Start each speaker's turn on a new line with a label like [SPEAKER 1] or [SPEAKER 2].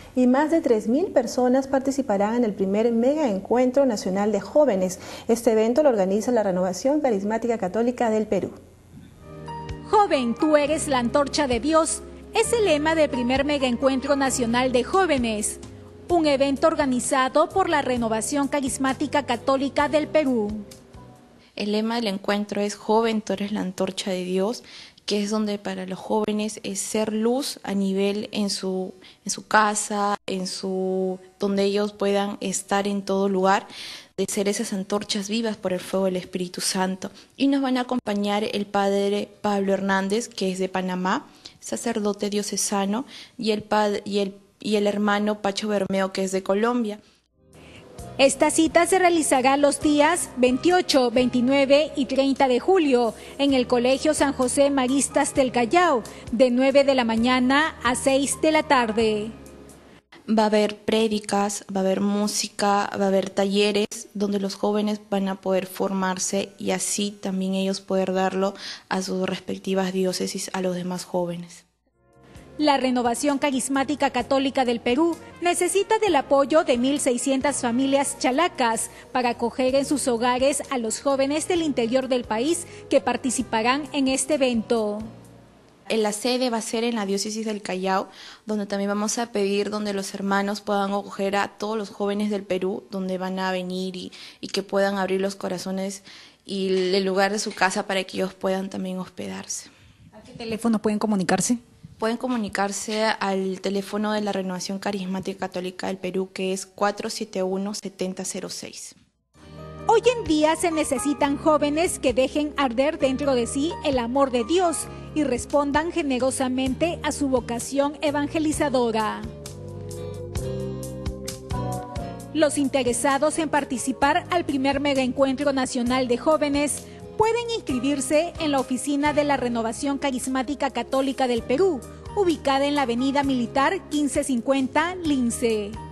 [SPEAKER 1] y más de 3.000 personas participarán en el primer mega encuentro nacional de jóvenes. Este evento lo organiza la Renovación Carismática Católica del Perú.
[SPEAKER 2] Joven, tú eres la antorcha de Dios, es el lema del primer mega encuentro nacional de jóvenes, un evento organizado por la Renovación Carismática Católica del Perú.
[SPEAKER 3] El lema del encuentro es Joven, tú eres la antorcha de Dios, que es donde para los jóvenes es ser luz a nivel en su casa, donde ellos puedan estar en todo lugar, de ser esas antorchas vivas por el fuego del Espíritu Santo. Y nos van a acompañar el padre Pablo Hernández, que es de Panamá, sacerdote diocesano, y el hermano Pacho Bermeo, que es de Colombia.
[SPEAKER 2] Esta cita se realizará los días 28, 29 y 30 de julio en el Colegio San José Maristas del Callao, de 9 de la mañana a 6 de la tarde.
[SPEAKER 3] Va a haber prédicas, va a haber música, va a haber talleres donde los jóvenes van a poder formarse y así también ellos poder darlo a sus respectivas diócesis a los demás jóvenes.
[SPEAKER 2] La Renovación Carismática Católica del Perú necesita del apoyo de 1.600 familias chalacas para acoger en sus hogares a los jóvenes del interior del país que participarán en este evento.
[SPEAKER 3] La sede va a ser en la diócesis del Callao, donde también vamos a pedir donde los hermanos puedan acoger a todos los jóvenes del Perú, donde van a venir y que puedan abrir los corazones y el lugar de su casa para que ellos puedan también hospedarse.
[SPEAKER 2] ¿A qué teléfono pueden comunicarse?
[SPEAKER 3] Pueden comunicarse al teléfono de la Renovación Carismática Católica del Perú, que es 471-7006.
[SPEAKER 2] Hoy en día se necesitan jóvenes que dejen arder dentro de sí el amor de Dios y respondan generosamente a su vocación evangelizadora. Los interesados en participar al primer mega encuentro nacional de jóvenes pueden inscribirse en la oficina de la Renovación Carismática Católica del Perú, ubicada en la Avenida Militar 1550, Lince.